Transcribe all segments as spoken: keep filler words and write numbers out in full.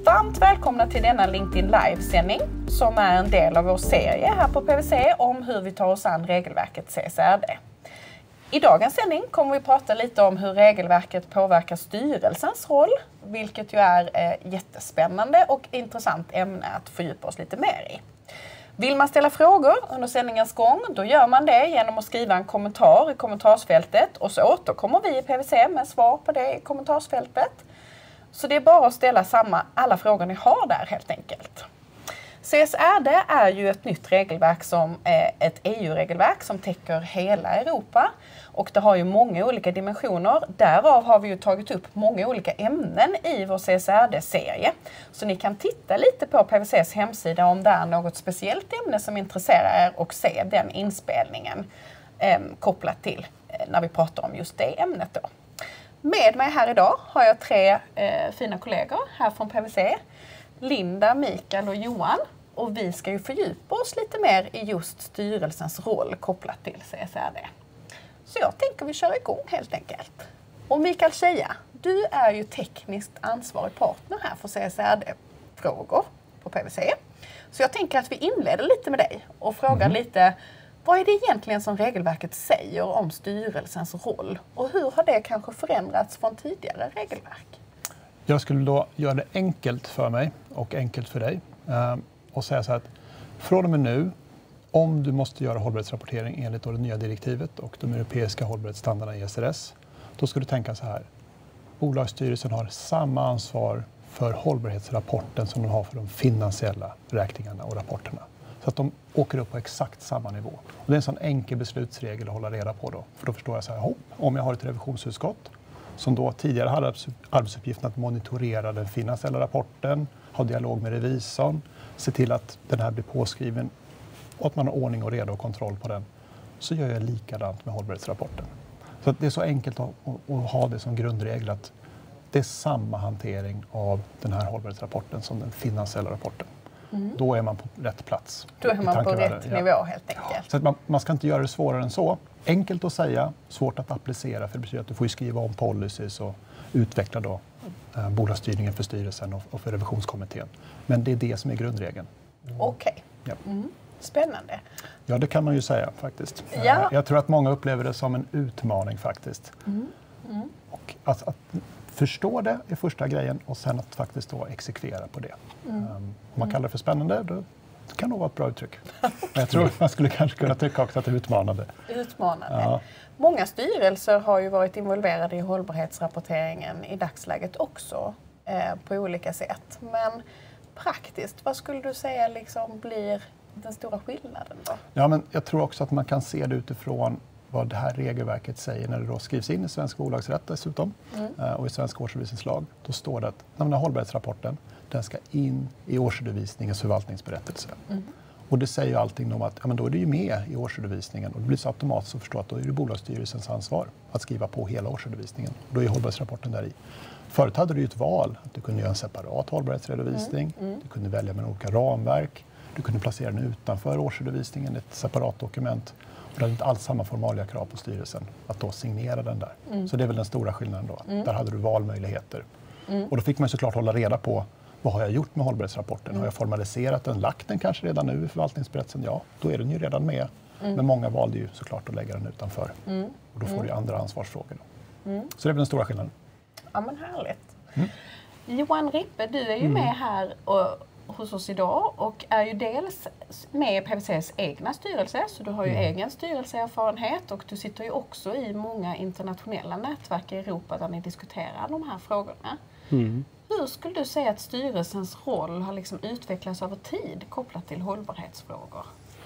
Varmt välkomna till denna LinkedIn Live-sändning som är en del av vår serie här på P W C om hur vi tar oss an regelverket C S R D. I dagens sändning kommer vi prata lite om hur regelverket påverkar styrelsens roll, vilket ju är ett jättespännande och intressant ämne att fördjupa oss lite mer i. Vill man ställa frågor under sändningens gång, då gör man det genom att skriva en kommentar i kommentarsfältet och så återkommer vi i P W C med svar på det i kommentarsfältet. Så det är bara att ställa samma, alla frågor ni har där helt enkelt. C S R D är ju ett nytt regelverk som är ett E U-regelverk som täcker hela Europa. Och det har ju många olika dimensioner. Därav har vi ju tagit upp många olika ämnen i vår C S R D-serie. Så ni kan titta lite på P W C:s hemsida om det är något speciellt ämne som intresserar er och se den inspelningen eh, kopplat till eh, när vi pratar om just det ämnet då. Med mig här idag har jag tre eh, fina kollegor här från P W C. Linda, Mikael och Johan. Och vi ska ju fördjupa oss lite mer i just styrelsens roll kopplat till C S R D. Så jag tänker vi kör igång helt enkelt. Och Mikael Scheja, du är ju tekniskt ansvarig partner här för C S R D-frågor på P W C. Så jag tänker att vi inleder lite med dig och frågar mm. lite, vad är det egentligen som regelverket säger om styrelsens roll? Och hur har det kanske förändrats från tidigare regelverk? Jag skulle då göra det enkelt för mig och enkelt för dig eh, och säga så här att från och med nu, om du måste göra hållbarhetsrapportering enligt det nya direktivet och de europeiska hållbarhetsstandarderna i S R S, då ska du tänka så här. Bolagsstyrelsen har samma ansvar för hållbarhetsrapporten som de har för de finansiella räkningarna och rapporterna. Så att de åker upp på exakt samma nivå. Och det är en sån enkel beslutsregel att hålla reda på då. För då förstår jag så här, hopp, om jag har ett revisionsutskott som då tidigare hade arbetsuppgiften att monitorera den finansiella rapporten, ha dialog med revisorn, se till att den här blir påskriven och att man har ordning och reda och kontroll på den, så gör jag likadant med hållbarhetsrapporten. Så att det är så enkelt att, att, att ha det som grundregel att det är samma hantering av den här hållbarhetsrapporten som den finansiella rapporten. Mm. Då är man på rätt plats. Då är man på rätt ja. nivå helt enkelt. Ja. Så att man, man ska inte göra det svårare än så. Enkelt att säga, svårt att applicera, för det betyder att du får skriva om policies och utveckla då, eh, bolagsstyrningen för styrelsen och, och för revisionskommittén. Men det är det som är grundregeln. Mm. Okej. Okay. Ja. Mm. Spännande. Ja, det kan man ju säga faktiskt. Ja. Jag tror att många upplever det som en utmaning faktiskt. Mm. Mm. Och att, att förstå det är första grejen och sen att faktiskt då exekvera på det. Mm. Um, om man kallar det för spännande, då kan det vara ett bra uttryck. Men jag tror att man skulle kanske kunna tycka också att det är utmanande. Utmanande. Ja. Många styrelser har ju varit involverade i hållbarhetsrapporteringen i dagsläget också eh, på olika sätt. Men praktiskt, vad skulle du säga liksom blir den stora skillnaden då? Ja, men jag tror också att man kan se det utifrån vad det här regelverket säger när det då skrivs in i svensk bolagsrätt dessutom mm. och i svensk årsredovisningslag. Då står det att den här hållbarhetsrapporten, den ska in i årsredovisningens förvaltningsberättelse. Mm. Och det säger ju allting om att ja, men då är det ju med i årsredovisningen och det blir så automatiskt att förstå att då är det bolagsstyrelsens ansvar att skriva på hela årsredovisningen. Då är hållbarhetsrapporten där i. Förut hade du ju ett val att du kunde göra en separat hållbarhetsredovisning, mm. Mm. du kunde välja med olika ramverk, du kunde placera den utanför årsredovisningen, ett separat dokument. Och det hade inte alls samma formaliga krav på styrelsen att då signera den där. Mm. Så det är väl den stora skillnaden då. Mm. Där hade du valmöjligheter. Mm. Och då fick man såklart hålla reda på vad har jag gjort med hållbarhetsrapporten? Mm. Har jag formaliserat den, lagt den kanske redan nu i förvaltningsberättelsen? Ja, då är den ju redan med. Mm. Men många valde ju såklart att lägga den utanför. Mm. Och då får mm. du andra ansvarsfrågor. Mm. Så det är väl den stora skillnaden. Ja, men härligt. Mm. Johan Rippe, du är ju mm. med här och hos oss idag och är ju dels med i P W C:s egna styrelse, så du har ju mm. egen styrelseerfarenhet och du sitter ju också i många internationella nätverk i Europa där ni diskuterar de här frågorna. Mm. Hur skulle du säga att styrelsens roll har liksom utvecklats över tid kopplat till hållbarhetsfrågor?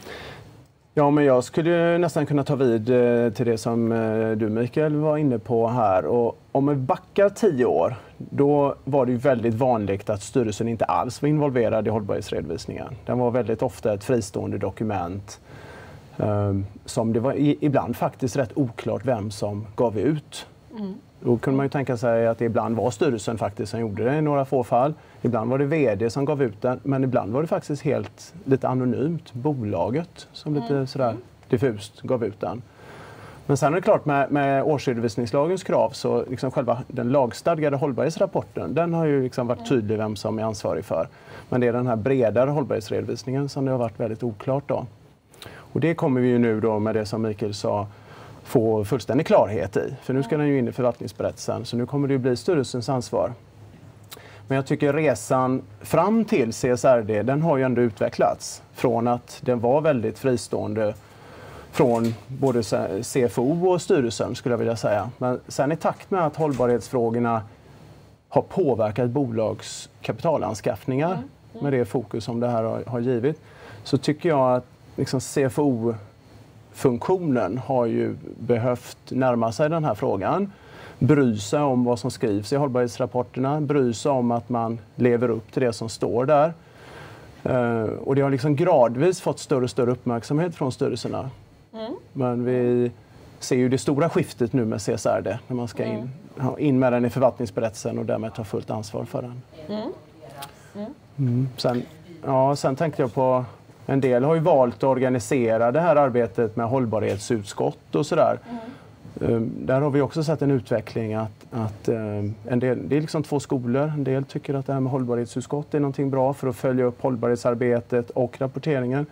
Ja, men jag skulle nästan kunna ta vid till det som du, Mikael, var inne på här. Och om vi backar tio år, då var det ju väldigt vanligt att styrelsen inte alls var involverad i hållbarhetsredovisningen. Den var väldigt ofta ett fristående dokument um, som det var i, ibland faktiskt rätt oklart vem som gav ut. Mm. Då kunde man ju tänka sig att det ibland var styrelsen faktiskt som gjorde det i några få fall. Ibland var det vd som gav ut den, men ibland var det faktiskt helt lite anonymt bolaget som lite mm. sådär diffust gav ut den. Men sen är det klart med, med årsredovisningslagens krav så liksom själva den lagstadgade hållbarhetsrapporten, den har ju liksom varit tydlig vem som är ansvarig för. Men det är den här bredare hållbarhetsredovisningen som det har varit väldigt oklart då. Och det kommer vi ju nu då med det som Mikael sa få fullständig klarhet i. För nu ska den ju in i förvaltningsberättelsen så nu kommer det ju bli styrelsens ansvar. Men jag tycker resan fram till C S R D, den har ju ändå utvecklats. Från att den var väldigt fristående från både C F O och styrelsen skulle jag vilja säga. Men sen i takt med att hållbarhetsfrågorna har påverkat bolags kapitalanskaffningar mm. Mm. med det fokus som det här har, har givit, så tycker jag att liksom C F O-funktionen har ju behövt närma sig den här frågan. Bry sig om vad som skrivs i hållbarhetsrapporterna, bry sig om att man lever upp till det som står där. Uh, och det har liksom gradvis fått större och större uppmärksamhet från styrelserna. Mm. Men vi ser ju det stora skiftet nu med C S R D, när man ska in, mm. in med den i förvaltningsberättelsen och därmed ta fullt ansvar för den. Mm. Mm. Mm. Sen, ja, sen tänkte jag på, en del har ju valt att organisera det här arbetet med hållbarhetsutskott och sådär. Mm. Um, där har vi också sett en utveckling att, att um, en del, det är liksom två skolor. En del tycker att det här med hållbarhetsutskott är någonting bra för att följa upp hållbarhetsarbetet och rapporteringen.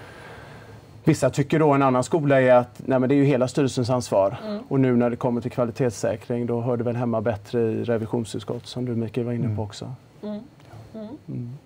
Vissa tycker då en annan skola är att nej, men det är ju hela styrelsens ansvar. Mm. Och nu när det kommer till kvalitetssäkring då hör det väl hemma bättre i revisionsutskott som du Mikael var inne på också. Mm. Mm. Mm.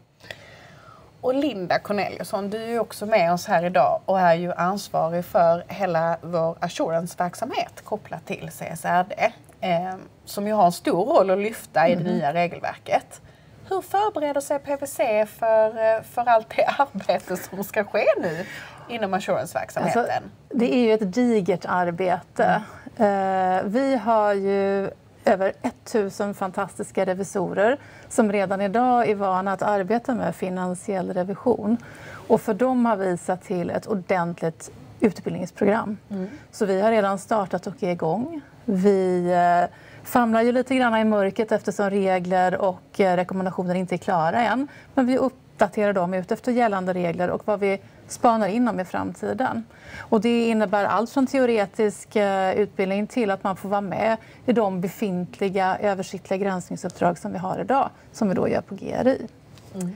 Och Linda Corneliusson, du är ju också med oss här idag och är ju ansvarig för hela vår assurance-verksamhet kopplat till C S R D. Eh, som ju har en stor roll att lyfta i det mm. nya regelverket. Hur förbereder sig P W C för, för allt det arbete som ska ske nu inom assurance-verksamheten? Alltså, det är ju ett digert arbete. Mm. Eh, vi har ju över tusen fantastiska revisorer som redan idag är vana att arbeta med finansiell revision. Och för dem har vi satt till ett ordentligt utbildningsprogram. Mm. Så vi har redan startat och är igång. Vi eh, famlar ju lite grann i mörkret eftersom regler och eh, rekommendationer inte är klara än. Men vi uppdaterar dem ut efter gällande regler och vad vi spanar in dem i framtiden. Och det innebär allt från teoretisk eh, utbildning till att man får vara med i de befintliga översiktliga granskningsuppdrag som vi har idag, som vi då gör på G R I. Mm.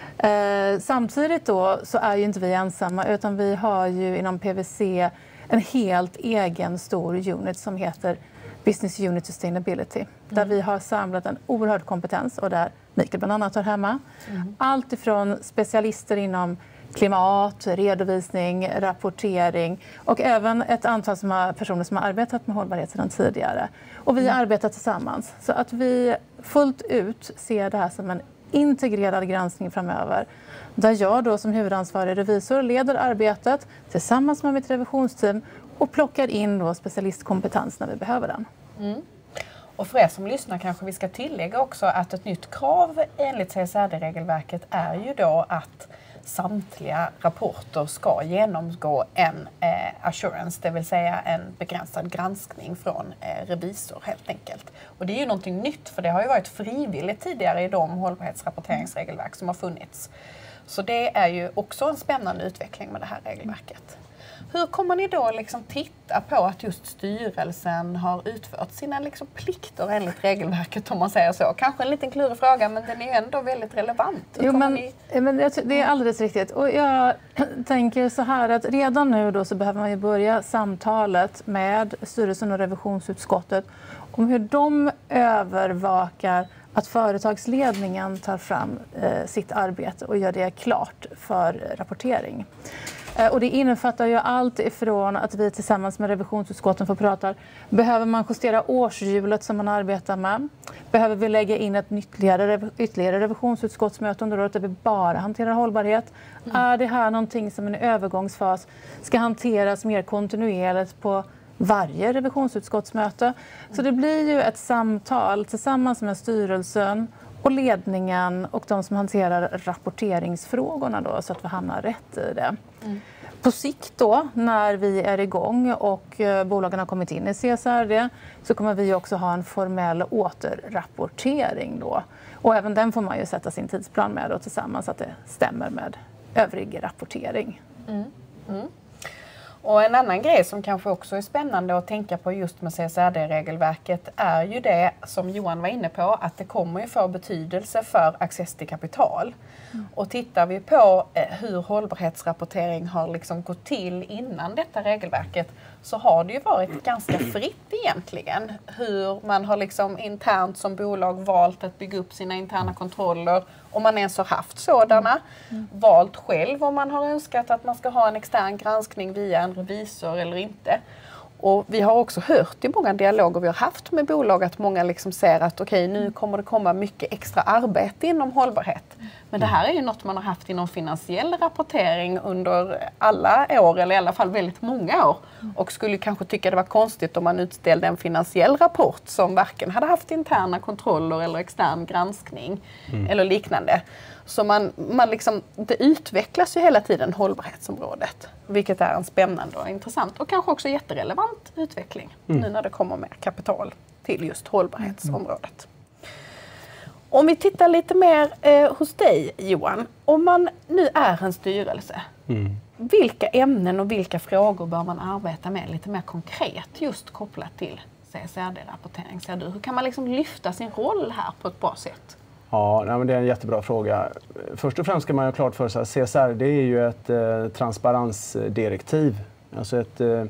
Eh, samtidigt då så är ju inte vi ensamma, utan vi har ju inom P W C en helt egen stor unit som heter Business Unit Sustainability. Mm. Där vi har samlat en oerhörd kompetens och där Mikael bland annat har hemma. Mm. Allt ifrån specialister inom klimat, redovisning, rapportering och även ett antal som har, personer som har arbetat med hållbarhet sedan tidigare. Och vi mm. arbetar tillsammans så att vi fullt ut ser det här som en integrerad granskning framöver. Där jag då som huvudansvarig revisor leder arbetet tillsammans med mitt revisionsteam och plockar in då specialistkompetens när vi behöver den. Mm. Och för er som lyssnar kanske vi ska tillägga också att ett nytt krav enligt C S R D-regelverket är ju då att samtliga rapporter ska genomgå en eh, assurance, det vill säga en begränsad granskning från eh, revisor helt enkelt. Och det är ju någonting nytt för det har ju varit frivilligt tidigare i de hållbarhetsrapporteringsregelverk som har funnits. Så det är ju också en spännande utveckling med det här regelverket. Hur kommer ni då liksom titta på att just styrelsen har utfört sina liksom plikter enligt regelverket om man säger så? Kanske en liten klurig fråga men den är ju ändå väldigt relevant. Hur jo, men, ni... men det är alldeles riktigt. Och jag tänker så här att redan nu då så behöver man ju börja samtalet med styrelsen och revisionsutskottet om hur de övervakar att företagsledningen tar fram eh, sitt arbete och gör det klart för rapportering. Och det innefattar ju allt ifrån att vi tillsammans med revisionsutskotten får prata. Behöver man justera årshjulet som man arbetar med? Behöver vi lägga in ett ytterligare, ytterligare revisionsutskottsmöte under året där vi bara hanterar hållbarhet? Mm. Är det här någonting som en övergångsfas ska hanteras mer kontinuerligt på varje revisionsutskottsmöte? Mm. Så det blir ju ett samtal tillsammans med styrelsen och ledningen och de som hanterar rapporteringsfrågorna då, så att vi hamnar rätt i det. Mm. På sikt då, när vi är igång och eh, bolagen har kommit in i C S R D så kommer vi också ha en formell återrapportering då. Och även den får man ju sätta sin tidsplan med då tillsammans så att det stämmer med övrig rapportering. Mm. Mm. Och en annan grej som kanske också är spännande att tänka på just med C S R D-regelverket är ju det som Johan var inne på, att det kommer ju få betydelse för access till kapital. Mm. Och tittar vi på hur hållbarhetsrapportering har liksom gått till innan detta regelverket, så har det ju varit ganska fritt egentligen hur man har liksom internt som bolag valt att bygga upp sina interna kontroller, om man ens har haft sådana, mm. valt själv om man har önskat att man ska ha en extern granskning via en revisor eller inte. Och vi har också hört i många dialoger vi har haft med bolag att många liksom ser att okej, okay, nu kommer det komma mycket extra arbete inom hållbarhet. Men det här är ju något man har haft inom finansiell rapportering under alla år, eller i alla fall väldigt många år. Och skulle kanske tycka det var konstigt om man utställde en finansiell rapport som varken hade haft interna kontroller eller extern granskning mm. eller liknande. Så man, man liksom, det utvecklas ju hela tiden hållbarhetsområdet, vilket är en spännande och intressant och kanske också jätterelevant utveckling mm. nu när det kommer mer kapital till just hållbarhetsområdet. Om vi tittar lite mer eh, hos dig, Johan, om man nu är en styrelse, mm. vilka ämnen och vilka frågor bör man arbeta med lite mer konkret just kopplat till C S R D-rapportering? Ser du, hur kan man liksom lyfta sin roll här på ett bra sätt? Ja, nej, men det är en jättebra fråga. Först och främst ska man ha klart för sig att C S R D är ju ett eh, transparensdirektiv, alltså ett eh,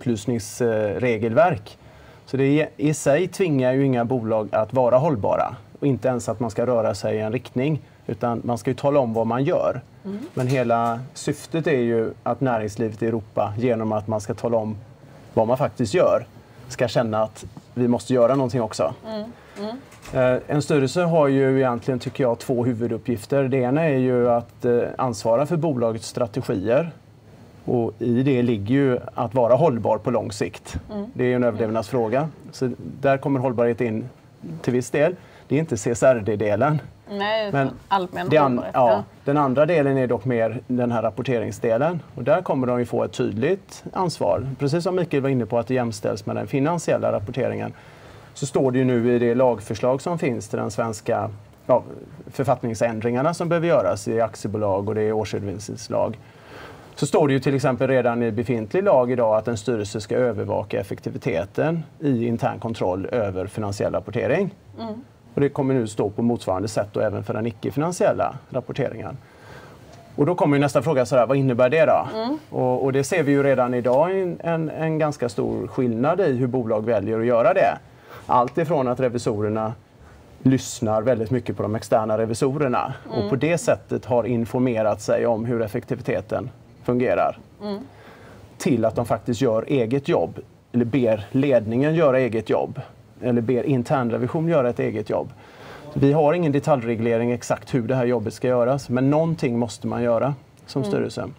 upplysningsregelverk. Så det i sig tvingar ju inga bolag att vara hållbara och inte ens att man ska röra sig i en riktning, utan man ska ju tala om vad man gör. Mm. Men hela syftet är ju att näringslivet i Europa, genom att man ska tala om vad man faktiskt gör, ska känna att vi måste göra någonting också. Mm. Mm. En styrelse har ju egentligen, tycker jag, två huvuduppgifter. Det ena är ju att ansvara för bolagets strategier. Och i det ligger ju att vara hållbar på lång sikt. Mm. Det är en överlevnadsfråga. Så där kommer hållbarhet in till viss del. Det är inte C S R D-delen. Nej, men allmän an, hållbarhet. Ja, ja. Den andra delen är dock mer den här rapporteringsdelen. Och där kommer de ju få ett tydligt ansvar. Precis som Mikael var inne på, att det jämställs med den finansiella rapporteringen. Så står det ju nu i det lagförslag som finns till den svenska ja, författningsändringarna som behöver göras i aktiebolag och det är årsredovisningslag. Så står det ju till exempel redan i befintlig lag idag att en styrelse ska övervaka effektiviteten i intern kontroll över finansiell rapportering. Mm. Och det kommer nu stå på motsvarande sätt och även för den icke-finansiella rapporteringen. Och då kommer ju nästa fråga, så här, vad innebär det då? Mm. Och, och det ser vi ju redan idag en, en, en ganska stor skillnad i hur bolag väljer att göra det. Allt ifrån att revisorerna lyssnar väldigt mycket på de externa revisorerna mm. och på det sättet har informerat sig om hur effektiviteten fungerar. Mm. Till att de faktiskt gör eget jobb, eller ber ledningen göra eget jobb, eller ber internrevision göra ett eget jobb. Vi har ingen detaljreglering exakt hur det här jobbet ska göras, men någonting måste man göra som mm. styrelse.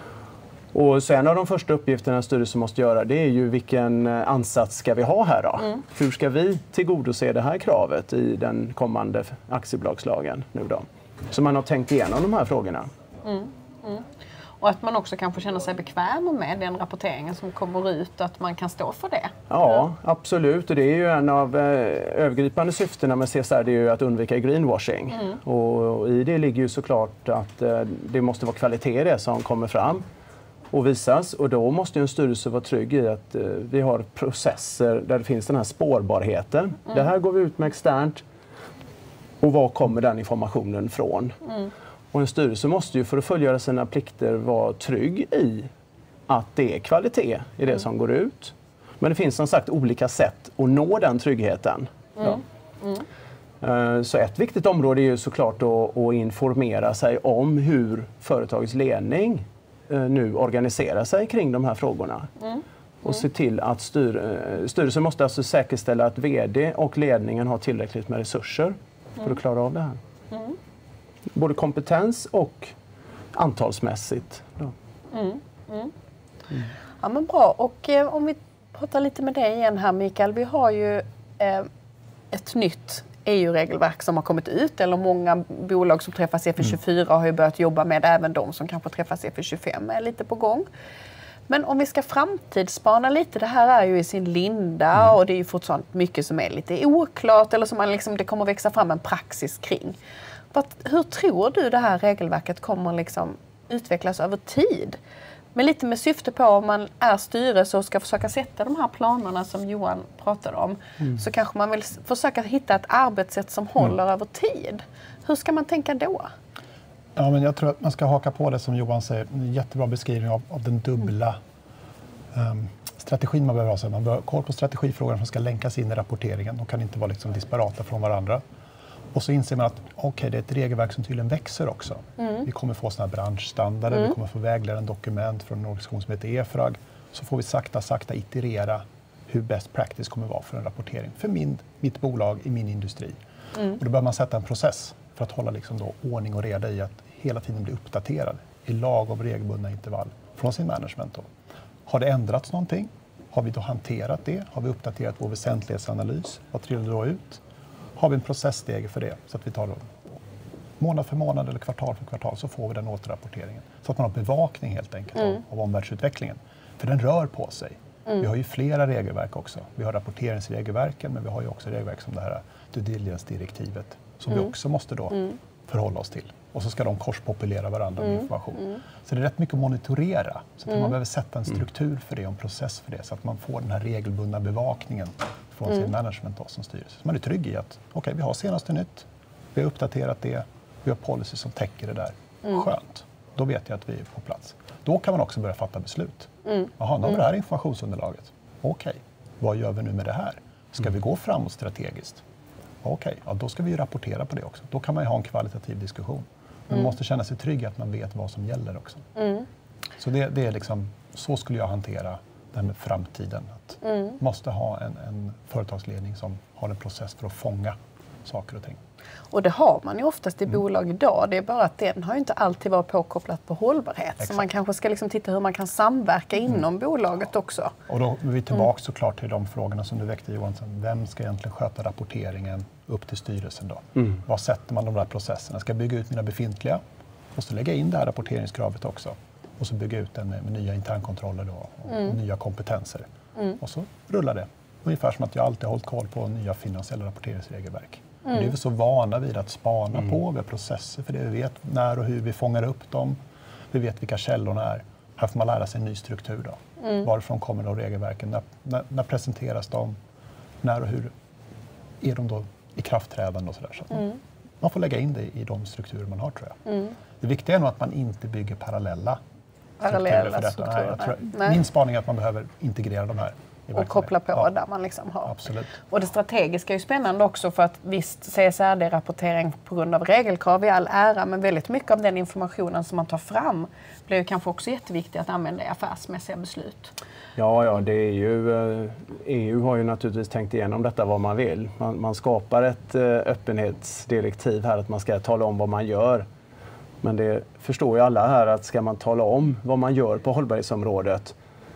Och så en av de första uppgifterna en styrelse måste göra, det är ju vilken ansats ska vi ha här då? Mm. Hur ska vi tillgodose det här kravet i den kommande aktiebolagslagen nu då? Så man har tänkt igenom de här frågorna. Mm. Mm. Och att man också kanske känner sig bekväm med den rapporteringen som kommer ut, att man kan stå för det. Ja, absolut. Och det är ju en av eh, övergripande syftena med C S R, det är ju att undvika greenwashing. Mm. Och, och i det ligger ju såklart att eh, det måste vara kvalitet i det som kommer fram och visas. Och då måste ju en styrelse vara trygg i att eh, vi har processer där det finns den här spårbarheten. Mm. Det här går vi ut med externt. Och var kommer den informationen från? Mm. Och en styrelse måste ju för att fullgöra sina plikter vara trygg i att det är kvalitet i det mm. som går ut. Men det finns som sagt olika sätt att nå den tryggheten. Mm. Mm. Så ett viktigt område är ju såklart att, att informera sig om hur företagets ledning nu organiserar sig kring de här frågorna. Mm. Mm. Och se till att styr, styrelsen måste alltså säkerställa att vd och ledningen har tillräckligt med resurser mm. för att klara av det här. Mm. Både kompetens och antalsmässigt. Mm. Mm. Mm. Ja, men bra. Och eh, om vi pratar lite med dig igen här, Mikael. Vi har ju eh, ett nytt E U-regelverk som har kommit ut. Eller många bolag som träffas i F tjugofyra mm. har ju börjat jobba med, även de som kanske träffas i F tjugofem är lite på gång. Men om vi ska framtidsspana lite, det här är ju i sin linda mm. och det är ju fortfarande mycket som är lite oklart eller som man liksom, det kommer växa fram en praxis kring. Hur tror du det här regelverket kommer liksom utvecklas över tid? Men lite med syfte på om man är styrelse och ska försöka sätta de här planerna som Johan pratade om. Mm. Så kanske man vill försöka hitta ett arbetssätt som håller mm. över tid. Hur ska man tänka då? Ja, men jag tror att man ska haka på det som Johan säger. En jättebra beskrivning av, av den dubbla mm. um, strategin man behöver ha. Man behöver koll på strategifrågorna som ska länkas in i rapporteringen. De kan inte vara liksom disparata från varandra. Och så inser man att okay, det är ett regelverk som tydligen växer också. Mm. Vi kommer få såna här branschstandarder, mm. vi kommer få vägledande dokument från en organisation som heter E F R A G. Så får vi sakta, sakta iterera hur best practice kommer vara för en rapportering för min, mitt bolag i min industri. Mm. Och då bör man sätta en process för att hålla liksom då ordning och reda i att hela tiden bli uppdaterad i lagom regelbundna intervall från sin management. Då. Har det ändrats någonting? Har vi då hanterat det? Har vi uppdaterat vår väsentlighetsanalys? Vad trillar då ut? Har vi en processsteg för det så att vi tar då, månad för månad eller kvartal för kvartal så får vi den återrapporteringen. Så att man har bevakning helt enkelt mm. av, av omvärldsutvecklingen. För den rör på sig. Mm. Vi har ju flera regelverk också. Vi har rapporteringsregelverken men vi har ju också regelverk som det här due diligence-direktivet som mm. vi också måste då mm. förhålla oss till. Och så ska de korspopulera varandra med mm. information. Mm. Så det är rätt mycket att monitorera. Så att mm. man behöver sätta en struktur för det och en process för det så att man får den här regelbundna bevakningen från mm. sin management då, som styrelse. Så man är trygg i att okay, vi har senaste nytt, vi har uppdaterat det, vi har policy som täcker det där. Mm. Skönt. Då vet jag att vi är på plats. Då kan man också börja fatta beslut. Mm. Jaha, nu har vi det här informationsunderlaget. Okej, okay, vad gör vi nu med det här? Ska mm. vi gå framåt strategiskt? Okej, okay, ja, då ska vi ju rapportera på det också. Då kan man ju ha en kvalitativ diskussion. Man mm. måste känna sig trygg att man vet vad som gäller också. Mm. Så det, det är liksom, så skulle jag hantera det här med framtiden. Att mm. måste ha en, en företagsledning som har en process för att fånga saker och ting. Och det har man ju oftast i Mm. bolag idag. Det är bara att den har ju inte alltid varit påkopplat på hållbarhet. Exakt. Så man kanske ska liksom titta hur man kan samverka inom mm. bolaget också. Och då är vi tillbaka mm. såklart till de frågorna som du väckte, Johan. Vem ska egentligen sköta rapporteringen upp till styrelsen då? Mm. Var sätter man de där processerna? Ska jag bygga ut mina befintliga? Och så lägga in det här rapporteringskravet också. Och så bygga ut den med, med nya internkontroller då, och, mm. och nya kompetenser. Mm. Och så rullar det. Ungefär som att jag alltid har hållit koll på nya finansiella rapporteringsregelverk. Mm. Det är vi så vana vid att spana mm. på, vi har processer för det, vi vet när och hur vi fångar upp dem, vi vet vilka källorna är. Här får man lära sig en ny struktur då. Mm. Varifrån kommer de regelverken, när, när, när presenteras de, när och hur är de då i kraftträdande och sådär. Så att mm. man får lägga in det i de strukturer man har tror jag. Mm. Det viktiga är nog att man inte bygger parallella, parallella strukturer för detta. strukturer. Nej, jag tror, min spaning är att man behöver integrera de här. Och koppla på ja. Där man liksom har. Absolut. Och det strategiska är ju spännande också för att visst C S R D-rapportering på grund av regelkrav i all ära, men väldigt mycket av den informationen som man tar fram blir ju kanske också jätteviktigt att använda i affärsmässiga beslut. Ja, ja, det är ju, E U har ju naturligtvis tänkt igenom detta vad man vill. Man, man skapar ett öppenhetsdirektiv här att man ska tala om vad man gör. Men det förstår ju alla här att ska man tala om vad man gör på hållbarhetsområdet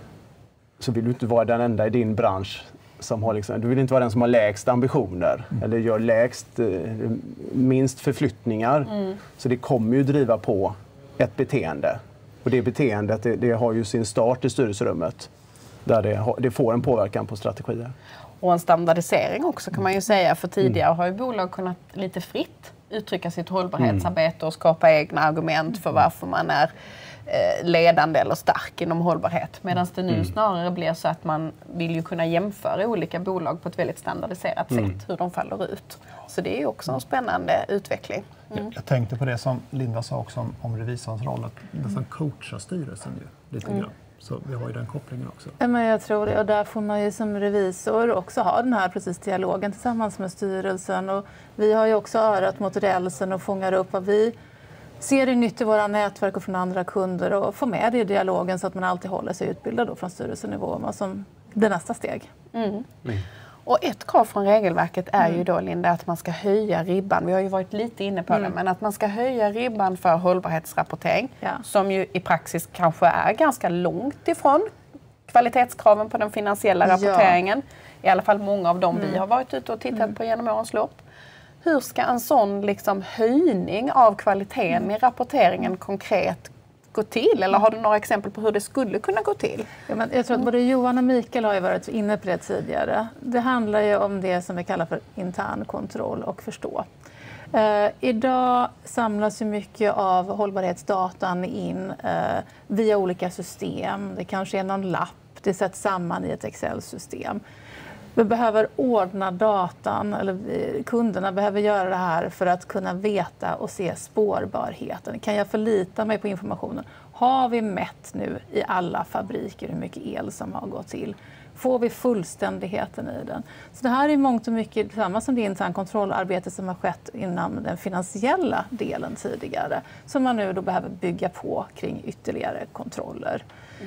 så vill du inte vara den enda i din bransch som har liksom, du vill inte vara den som har lägst ambitioner mm. eller gör lägst, minst förflyttningar. Mm. Så det kommer ju driva på ett beteende. Och det beteendet det, det har ju sin start i styrelserummet där det, har, det får en påverkan på strategier. Och en standardisering också kan man ju säga, för tidigare mm. har ju bolag kunnat lite fritt uttrycka sitt hållbarhetsarbete och skapa egna argument för varför man är ledande eller stark inom hållbarhet. Medan det nu mm. snarare blir så att man vill ju kunna jämföra olika bolag på ett väldigt standardiserat mm. sätt, hur de faller ut. Så det är ju också en spännande utveckling. Mm. Jag, jag tänkte på det som Linda sa också om, om revisorns roll, att nästan coacha styrelsen ju lite mm. grann. Så vi har ju den kopplingen också. Ja, men jag tror det, och där får man ju som revisor också ha den här precis dialogen tillsammans med styrelsen. Och vi har ju också örat mot rälsen och fångar upp vad vi ser det nytt i våra nätverk och från andra kunder och få med det i dialogen så att man alltid håller sig utbildad då från styrelsenivå vad som det nästa steg. Mm. Mm. Och ett krav från regelverket är mm. ju då, Linda, att man ska höja ribban. Vi har ju varit lite inne på mm. det, men att man ska höja ribban för hållbarhetsrapportering ja. Som ju i praxis kanske är ganska långt ifrån kvalitetskraven på den finansiella rapporteringen. Ja. I alla fall många av dem mm. vi har varit ute och tittat mm. på genom årens lopp. Hur ska en sån liksom höjning av kvaliteten mm. i rapporteringen konkret gå till? Eller har du några exempel på hur det skulle kunna gå till? Ja, men jag tror att både Johan och Mikael har ju varit inne på det tidigare. Det handlar ju om det som vi kallar för intern kontroll och förstå. Eh, idag samlas ju mycket av hållbarhetsdatan in eh, via olika system. Det kanske är någon lapp, det sätts samman i ett Excel-system. Vi behöver ordna datan, eller kunderna behöver göra det här för att kunna veta och se spårbarheten. Kan jag förlita mig på informationen? Har vi mätt nu i alla fabriker hur mycket el som har gått till? Får vi fullständigheten i den? Så det här är mångt och mycket samma som det intern kontrollarbete som har skett inom den finansiella delen tidigare, som man nu då behöver bygga på kring ytterligare kontroller.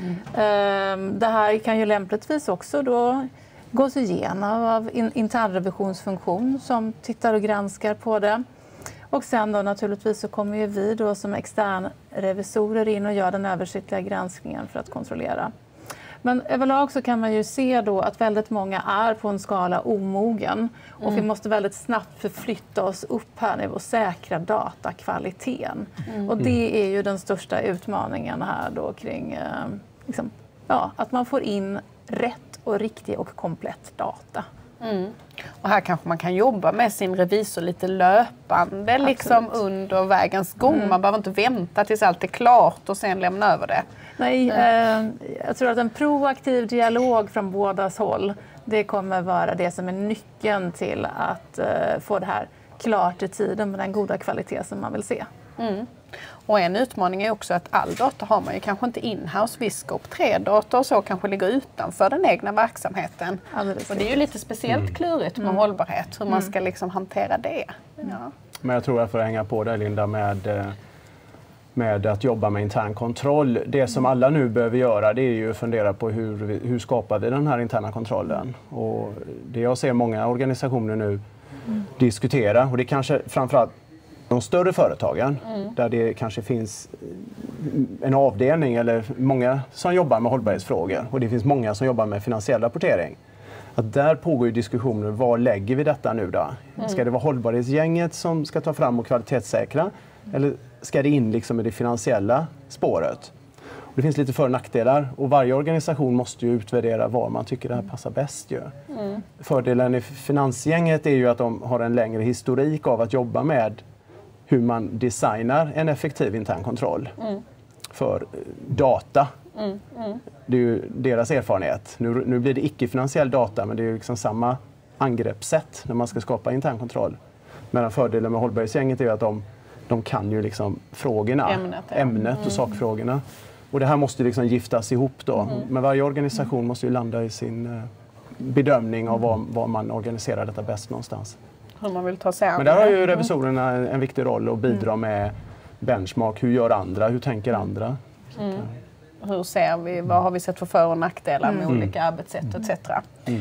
Mm. Det här kan ju lämpligtvis också då gås igenom av en internrevisionsfunktion som tittar och granskar på det. Och sen då naturligtvis så kommer ju vi då som externrevisorer in och gör den översiktliga granskningen för att kontrollera. Men överlag så kan man ju se då att väldigt många är på en skala omogen och mm. vi måste väldigt snabbt förflytta oss upp här nu och säkra datakvaliteten. Mm. Och det är ju den största utmaningen här då kring eh, liksom, ja, att man får in rätt och riktig och komplett data. Mm. Och här kanske man kan jobba med sin revisor lite löpande liksom under vägens gång. Mm. Man behöver inte vänta tills allt är klart och sen lämna över det. Nej, eh, jag tror att en proaktiv dialog från bådas håll, det kommer vara det som är nyckeln till att eh, få det här klart i tiden med den goda kvalitet som man vill se. Mm. Och en utmaning är också att all data har man ju kanske inte in-house. Viscope tre data och så kanske ligger utanför den egna verksamheten. Alldeles och det är ju lite speciellt mm. klurigt med mm. hållbarhet, hur man ska liksom hantera det. Ja. Men jag tror jag får hänga på där, Linda, med, med att jobba med intern kontroll. Det som alla nu behöver göra, det är ju att fundera på hur, hur skapar vi den här interna kontrollen. Och det jag ser många organisationer nu mm. diskutera, och det kanske framförallt de större företagen, mm. där det kanske finns en avdelning eller många som jobbar med hållbarhetsfrågor och det finns många som jobbar med finansiell rapportering. Att där pågår ju diskussioner, var lägger vi detta nu då? Mm. Ska det vara hållbarhetsgänget som ska ta fram och kvalitetssäkra mm. eller ska det in liksom i det finansiella spåret? Och det finns lite för- och nackdelar och varje organisation måste ju utvärdera var man tycker det här passar bäst. Ju. Mm. Fördelen i finansgänget är ju att de har en längre historik av att jobba med hur man designar en effektiv intern kontroll mm. för data. Mm. Mm. Det är ju deras erfarenhet. Nu, nu blir det icke-finansiell data, men det är ju liksom samma angreppssätt när man ska skapa intern kontroll. Men fördelen med hållbarhetsgänget är ju att de, de kan ju liksom frågorna, ämnet, ja. ämnet och mm. sakfrågorna. Och det här måste liksom giftas ihop då. Mm. Men varje organisation mm. måste ju landa i sin bedömning av var, var man organiserar detta bäst någonstans. Hur man vill ta sig an. Men där har ju revisorerna en, en viktig roll att bidra mm. med benchmark. Hur gör andra? Hur tänker andra? Mm. Hur ser vi? Vad har vi sett för för- och nackdelar med mm. olika arbetssätt et cetera. Mm.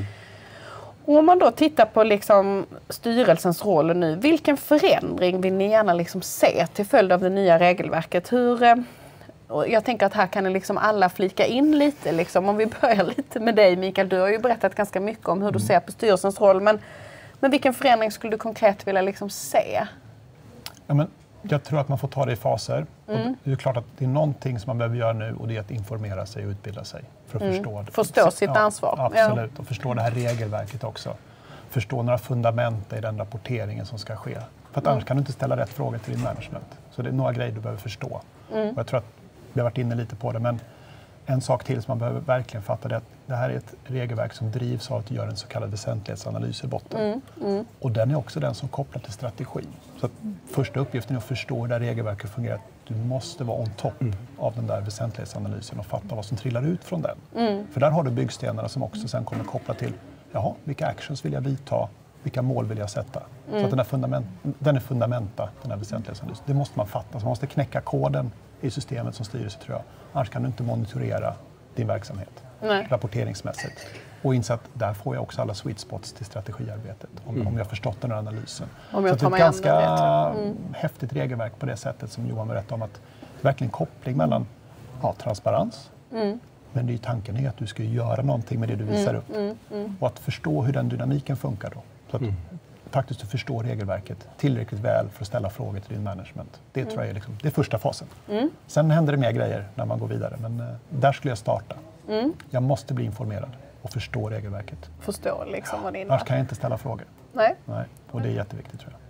Och om man då tittar på liksom styrelsens roll nu, vilken förändring vill ni gärna liksom se till följd av det nya regelverket? Hur, och jag tänker att här kan ni liksom alla flika in lite. Liksom. Om vi börjar lite med dig, Mikael. Du har ju berättat ganska mycket om hur du ser på styrelsens roll. Men, men vilken förändring skulle du konkret vilja liksom se? Ja, men jag tror att man får ta det i faser. Mm. Och det är klart att det är någonting som man behöver göra nu och det är att informera sig och utbilda sig. För att mm. förstå, förstå sitt ja, ansvar. Absolut, ja. Och förstå det här regelverket också. Förstå några fundament i den rapporteringen som ska ske. För att mm. annars kan du inte ställa rätt frågor till din management. Så det är några grejer du behöver förstå. Mm. Och jag tror att vi har varit inne lite på det, men en sak till som man behöver verkligen fatta är att det här är ett regelverk som drivs av att göra en så kallad väsentlighetsanalys i botten. Mm, mm. Och den är också den som kopplar till strategin. Så att första uppgiften är att förstå hur det här regelverket fungerar. Du måste vara on top mm. av den där väsentlighetsanalysen och fatta vad som trillar ut från den. Mm. För där har du byggstenarna som också sen kommer koppla till, jaha, vilka actions vill jag vidta? Vilka mål vill jag sätta? Mm. Så att den, här fundament, den är fundamenta, den här väsentlighetsanalysen. Det måste man fatta. Så man måste knäcka koden i systemet som styrelse, tror jag. Annars kan du inte monitorera din verksamhet. Nej. Rapporteringsmässigt. Och inse att där får jag också alla sweet spots till strategiarbetet. Om, mm. om jag har förstått den här analysen. Om jag så tar det är ett ganska mm. häftigt regelverk på det sättet som Johan berättade om. Att det är verkligen koppling mellan ja, transparens. Mm. Men det är tanken är att du ska göra någonting med det du visar mm. upp. Mm. Mm. Och att förstå hur den dynamiken funkar då. Så att mm. faktiskt du förstår regelverket tillräckligt väl för att ställa frågor till din management. Det tror jag är, liksom, det är första fasen. Mm. Sen händer det mer grejer när man går vidare. Men uh, där skulle jag starta. Mm. Jag måste bli informerad och förstå regelverket. Förstå liksom vad det innebär. Annars kan jag inte ställa frågor. Nej. Nej. Och det är jätteviktigt, tror jag.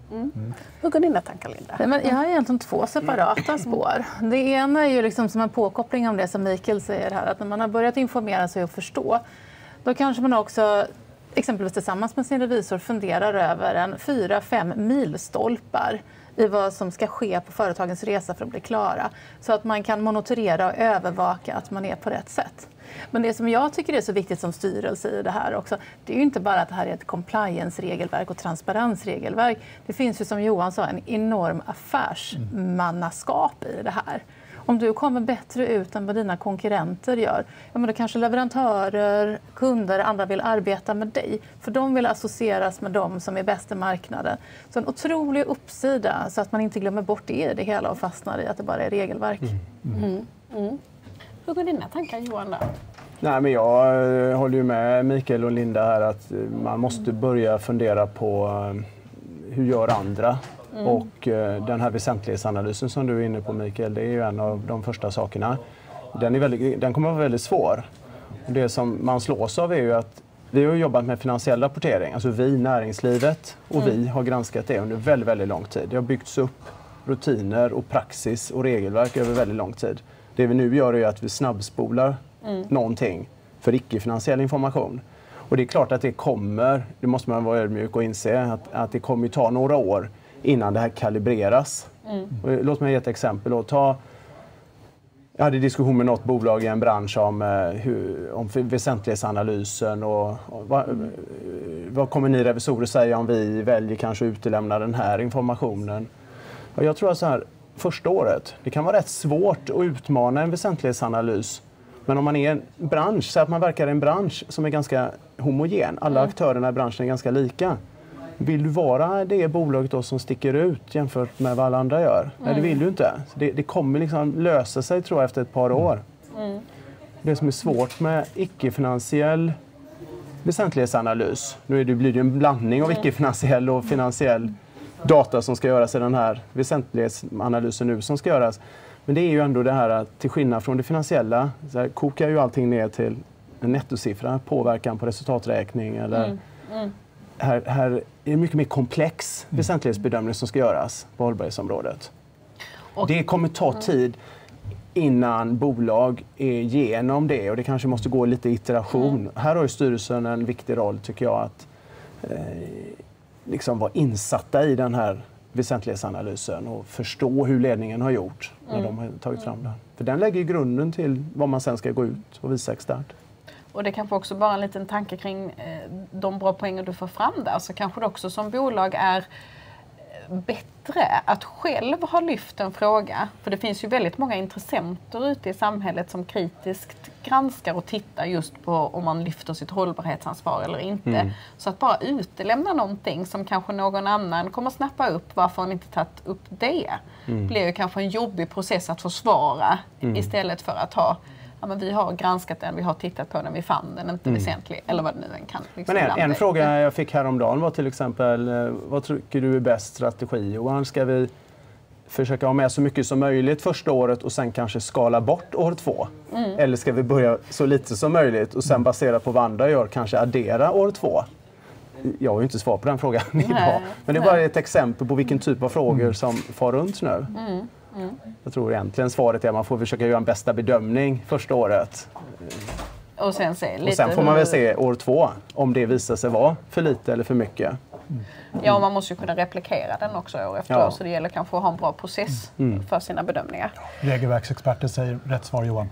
Mm. Mm. Hur går dina tankar, Linda? Men jag har egentligen två separata spår. Det ena är ju liksom som en påkoppling om det som Mikael säger här, att när man har börjat informera sig och förstå, då kanske man också exempelvis tillsammans med sin revisor funderar över en fyra, fem milstolpar i vad som ska ske på företagens resa för att bli klara. Så att man kan monitorera och övervaka att man är på rätt sätt. Men det som jag tycker är så viktigt som styrelse i det här också, det är ju inte bara att det här är ett compliance-regelverk och transparensregelverk. Det finns ju, som Johan sa, en enorm affärsmannaskap i det här. Om du kommer bättre ut än vad dina konkurrenter gör, ja, men då kanske leverantörer, kunder, andra vill arbeta med dig. För de vill associeras med dem som är bäst i marknaden. Så en otrolig uppsida, så att man inte glömmer bort det i det hela och fastnar i att det bara är regelverk. Mm. Mm. Mm. Hur går dina tankar, Johan, då? Nej, men jag håller ju med Mikael och Linda här att man måste börja fundera på hur gör andra. Mm. Och uh, den här väsentlighetsanalysen som du är inne på, Mikael, det är ju en av de första sakerna. Den, är väldigt, den kommer att vara väldigt svår. Och det som man slås av är ju att vi har jobbat med finansiell rapportering. Alltså vi, näringslivet, och mm. vi har granskat det under väldigt, väldigt lång tid. Det har byggts upp rutiner och praxis och regelverk över väldigt lång tid. Det vi nu gör är att vi snabbspolar mm. någonting för icke-finansiell information. Och det är klart att det kommer, det måste man vara ödmjuk och inse, att, att det kommer ta några år innan det här kalibreras. Mm. Låt mig ge ett exempel. Och ta, jag hade diskussion med något bolag i en bransch om, hur, om väsentlighetsanalysen. Och, och vad, mm. vad kommer ni revisorer säga om vi väljer kanske att utelämna den här informationen? Och jag tror att så här, första året, det kan vara rätt svårt att utmana en väsentlighetsanalys. Men om man är en bransch, så att man verkar i en bransch som är ganska homogen. Alla mm. aktörerna i branschen är ganska lika. Vill du vara det bolaget då som sticker ut jämfört med vad alla andra gör? Mm. Nej, det vill du inte. Så det, det kommer liksom lösa sig, tror jag, efter ett par år. Mm. Det som är svårt med icke-finansiell väsentlighetsanalys, nu är det, blir det en blandning av icke-finansiell och finansiell data som ska göras i den här väsentlighetsanalysen nu som ska göras. Men det är ju ändå det här att till skillnad från det finansiella så här, kokar ju allting ner till en nettosiffra, påverkan på resultaträkning eller mm. Mm. Här, här är det mycket mer komplex väsentlighetsbedömning som ska göras på hållbarhetsområdet. Och det kommer ta tid innan bolag är igenom det och det kanske måste gå lite iteration. Mm. Här har ju styrelsen en viktig roll, tycker jag, att eh, liksom vara insatta i den här väsentlighetsanalysen och förstå hur ledningen har gjort när mm. de har tagit fram den. För den lägger grunden till vad man sen ska gå ut och visa externt. Och det kanske också bara en liten tanke kring eh, de bra poänger du får fram där. Så kanske det också som bolag är bättre att själv ha lyft en fråga. För det finns ju väldigt många intressenter ute i samhället som kritiskt granskar och tittar just på om man lyfter sitt hållbarhetsansvar eller inte. Mm. Så att bara utelämna någonting som kanske någon annan kommer snappa upp, varför har ni inte tagit upp det? Mm. Blir ju kanske en jobbig process att försvara mm. istället för att ha ja, men vi har granskat den, vi har tittat på den, vi fann den inte mm. väsentlig, eller vad det nu än kan. Liksom men en, en fråga jag fick häromdagen var till exempel, vad tycker du är bäst strategi? Johan, ska vi försöka ha med så mycket som möjligt första året och sen kanske skala bort år två? Mm. Eller ska vi börja så lite som möjligt och sen baserat på vad andra gör kanske addera år två? Jag har ju inte svar på den frågan idag, men det är bara ett exempel på vilken typ av frågor mm. som far runt nu. Mm. Mm. Jag tror egentligen svaret är att man får försöka göra en bästa bedömning första året. Och sen, se lite och sen får man väl se år två om det visar sig vara för lite eller för mycket. Mm. Ja, och man måste ju kunna replikera den också år efter ja. år, så det gäller kanske att ha en bra process mm. för sina bedömningar. Regelverksexperter säger rätt svar, Johan.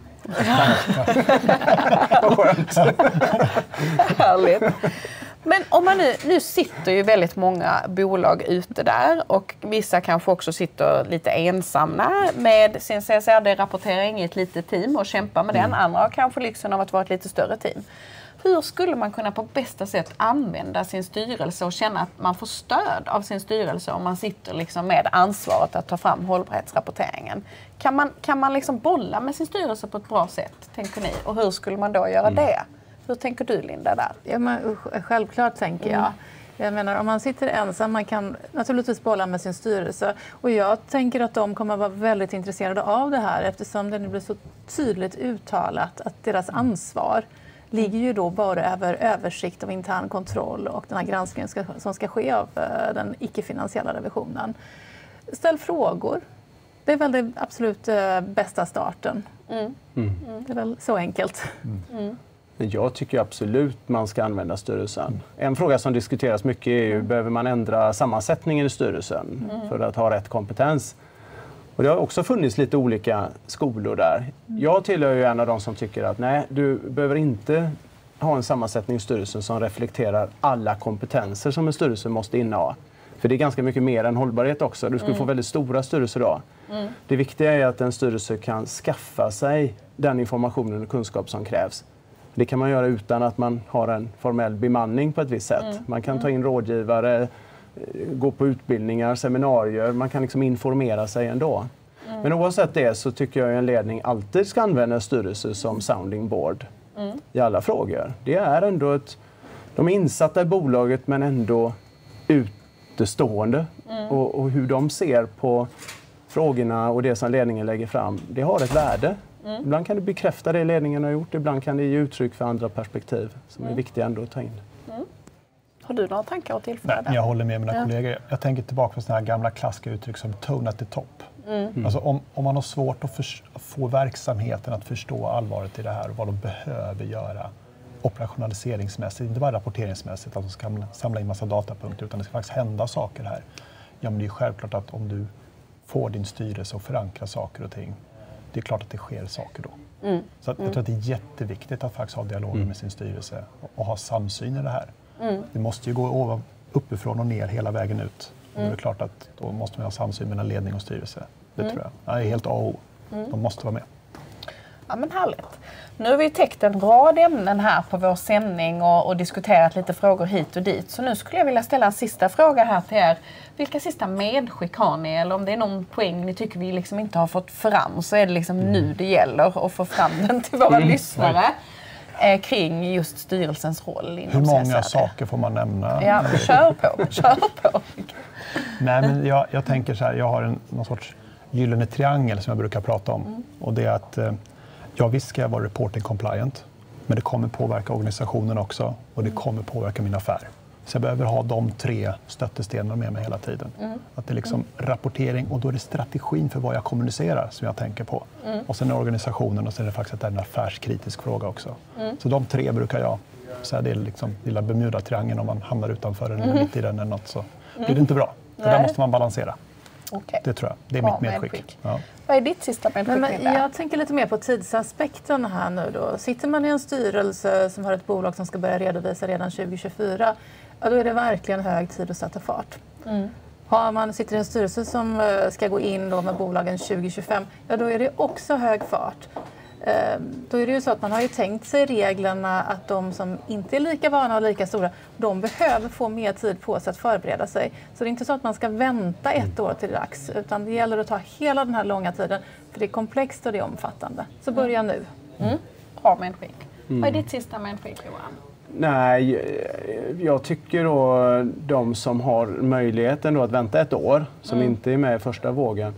Vad skönt. Härligt. Men om man nu, nu sitter ju väldigt många bolag ute där och vissa kanske också sitter lite ensamma med sin C S R D-rapportering i ett litet team och kämpar med mm. den. Andra har kanske lyxen av att vara ett lite större team. Hur skulle man kunna på bästa sätt använda sin styrelse och känna att man får stöd av sin styrelse om man sitter liksom med ansvaret att ta fram hållbarhetsrapporteringen? Kan man, kan man liksom bolla med sin styrelse på ett bra sätt, tänker ni? Och hur skulle man då göra mm. det? Hur tänker du, Linda, där? Ja, men, självklart tänker jag. Mm. Jag menar, om man sitter ensam, man kan naturligtvis bolla med sin styrelse. Och jag tänker att de kommer att vara väldigt intresserade av det här eftersom det nu blir så tydligt uttalat att deras ansvar ligger ju då bara över översikt av intern kontroll och den här granskningen ska, som ska ske av uh, den icke-finansiella revisionen. Ställ frågor. Det är väl det absolut uh, bästa starten. Mm. Mm. Det är väl så enkelt. Mm. Mm. Jag tycker absolut man ska använda styrelsen. En fråga som diskuteras mycket är ju, behöver man ändra sammansättningen i styrelsen mm. för att ha rätt kompetens? Och det har också funnits lite olika skolor där. Jag tillhör ju en av de som tycker att nej, du behöver inte ha en sammansättning i styrelsen som reflekterar alla kompetenser som en styrelse måste inneha. För det är ganska mycket mer än hållbarhet också. Du skulle mm. få väldigt stora styrelser då. Mm. Det viktiga är att en styrelse kan skaffa sig den informationen och kunskap som krävs. Det kan man göra utan att man har en formell bemanning på ett visst sätt. Mm. Man kan ta in rådgivare, gå på utbildningar, seminarier. Man kan liksom informera sig ändå. Mm. Men oavsett det så tycker jag att en ledning alltid ska använda en styrelse som sounding board mm. i alla frågor. Det är ändå ett, de är insatta i bolaget men ändå utestående. Mm. Och, och hur de ser på frågorna och det som ledningen lägger fram, det har ett värde. Mm. Ibland kan det bekräfta det ledningen har gjort, ibland kan det ge uttryck för andra perspektiv som mm. är viktiga ändå att ta in. Mm. Har du några tankar att tillföra? Nej, jag håller med mina ja. kollegor. Jag tänker tillbaka på sådana här gamla klassiska uttryck som tone at the top. Mm. Mm. Alltså om, om man har svårt att för, få verksamheten att förstå allvaret i det här och vad de behöver göra operationaliseringsmässigt, inte bara rapporteringsmässigt, att de ska samla in massa datapunkter, utan det ska faktiskt hända saker här. Ja, men det är självklart att om du får din styrelse och förankra saker och ting, det är klart att det sker saker då. Mm. Så att jag tror att det är jätteviktigt att faktiskt ha dialog mm. med sin styrelse och, och ha samsyn i det här. Mm. Det måste ju gå ovan, uppifrån och ner hela vägen ut. Mm. Och det är klart att då måste man ha samsyn mellan ledning och styrelse. Det mm. tror jag. Det är helt A och O. Mm. De måste vara med. Ja, men härligt. Nu har vi täckt en rad ämnen här på vår sändning och, och diskuterat lite frågor hit och dit. Så nu skulle jag vilja ställa en sista fråga här till er. Vilka sista medskick har ni? Eller om det är någon poäng ni tycker vi liksom inte har fått fram, så är det liksom mm. nu det gäller att få fram den till våra mm. lyssnare. Eh, kring just styrelsens roll inom Hur många C S R D. Saker får man nämna? Ja, kör på. Kör på. Nej, men jag, jag tänker så här, jag har en någon sorts gyllene triangel som jag brukar prata om. Mm. Och det är att eh, ja, visst ska jag vara reporting compliant, men det kommer påverka organisationen också och det kommer påverka min affär. Så jag behöver ha de tre stöttestenarna med mig hela tiden. Mm. Att det är liksom mm. rapportering och då är det strategin för vad jag kommunicerar som jag tänker på. Mm. Och sen är organisationen och sen är det faktiskt att det är en affärskritisk fråga också. Mm. Så de tre brukar jag säga, det är liksom lilla Bermuda-triangeln, om man hamnar utanför den eller mitt i den eller något så mm. blir det inte bra. För där måste man balansera. Okay. Det tror jag. Det är bra, mitt medskick. medskick. Ja. Vad är ditt sista medskick? Men, men, jag tänker lite mer på tidsaspekten här nu då. Sitter man i en styrelse som har ett bolag som ska börja redovisa redan tjugo tjugofyra, ja, då är det verkligen hög tid att sätta fart. Mm. Har man sitter i en styrelse som ska gå in då med bolagen tjugo tjugofem, ja, då är det också hög fart. Då är det ju så att man har ju tänkt sig reglerna att de som inte är lika vana och lika stora, de behöver få mer tid på sig att förbereda sig. Så det är inte så att man ska vänta ett år till dags, utan det gäller att ta hela den här långa tiden, för det är komplext och det är omfattande. Så börja nu. Mm. Bra medskick. Mm. Vad är ditt sista medskick, Johan? Nej, jag tycker då de som har möjligheten då att vänta ett år, som mm. inte är med i första vågen,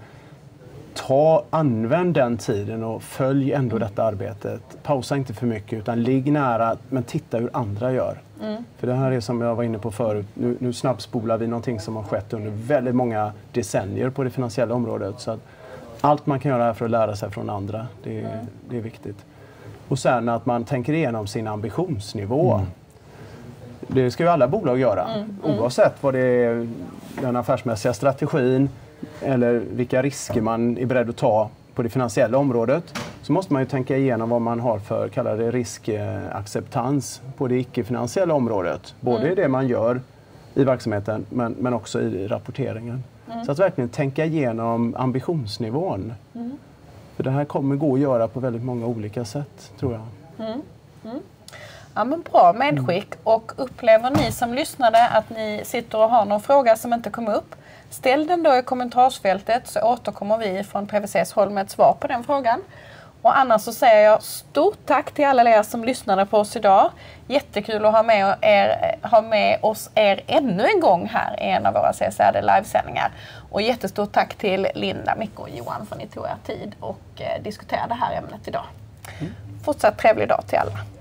Ta, använd den tiden och följ ändå detta arbetet. Pausa inte för mycket utan ligg nära, men titta hur andra gör. Mm. För det här är som jag var inne på förut, nu, nu snabbspolar vi någonting som har skett under väldigt många decennier på det finansiella området. Så att allt man kan göra för att lära sig från andra, det, mm. det är viktigt. Och sen att man tänker igenom sin ambitionsnivå. Mm. Det ska ju alla bolag göra, mm. Mm. oavsett vad det är, den affärsmässiga strategin, eller vilka risker man är beredd att ta på det finansiella området, så måste man ju tänka igenom vad man har för, kallar det, riskacceptans på det icke-finansiella området. Både mm. i det man gör i verksamheten men, men också i rapporteringen. Mm. Så att verkligen tänka igenom ambitionsnivån. Mm. För det här kommer gå att göra på väldigt många olika sätt, tror jag. Mm. Mm. Ja, men bra medskick. Och upplever ni som lyssnade att ni sitter och har någon fråga som inte kom upp, ställ den då i kommentarsfältet så återkommer vi från P W C:s håll med ett svar på den frågan. Och annars så säger jag stort tack till alla er som lyssnade på oss idag. Jättekul att ha med, er, ha med oss er ännu en gång här i en av våra C S R D-livesändningar. Och jättestort tack till Linda, Micke och Johan för att ni tog er tid och eh, diskuterade det här ämnet idag. Mm. Fortsatt trevlig dag till alla.